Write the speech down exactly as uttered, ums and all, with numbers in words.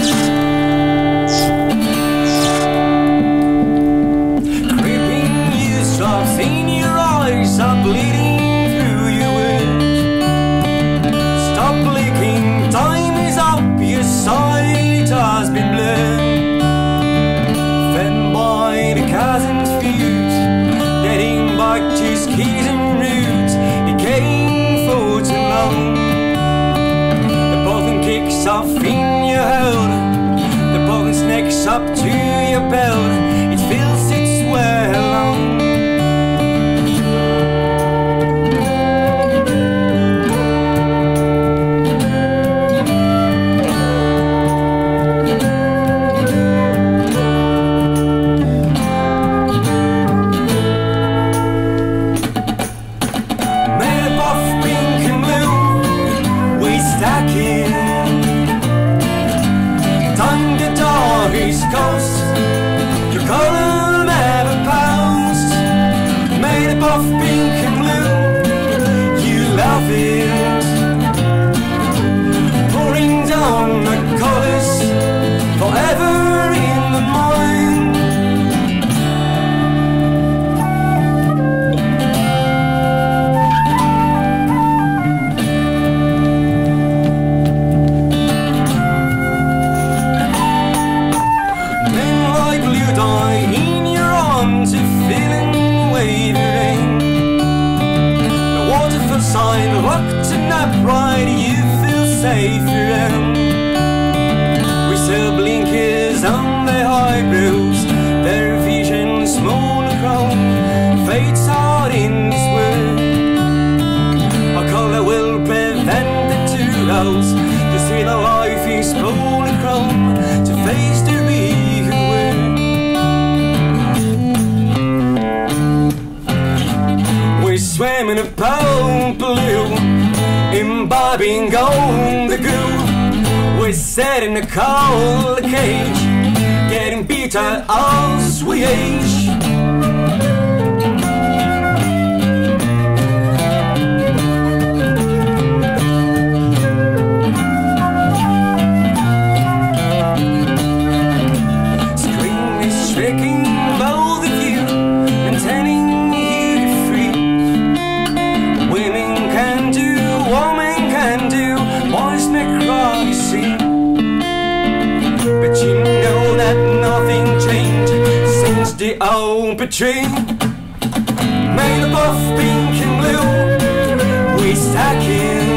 Stop bleeding through your wounds. Stop blinking, time is up, your sight has been blurred. Fed by the chasm's fuse, dating back to his keys and roots. He came for too long. The button kicks off in your hold, the button snakes up to your belt. It feels its way along. East Coast, your color never passed. Made up of pink and blue, you love it. Pouring down the colors, forever in the mind. Sign locked and upright, you feel safer. And we sell blinkers on their eyebrows, their vision small and chrome fades out in this world. A color will prevent the two rows to see the life is small and chrome, to face the real world. We swam in a pound blue, imbibing on the groove. We sat in a cold cage, getting bitter as we age. Screen is shaking both of you and telling but you know that nothing changed since the open tree. Made up of pink and blue, we stack in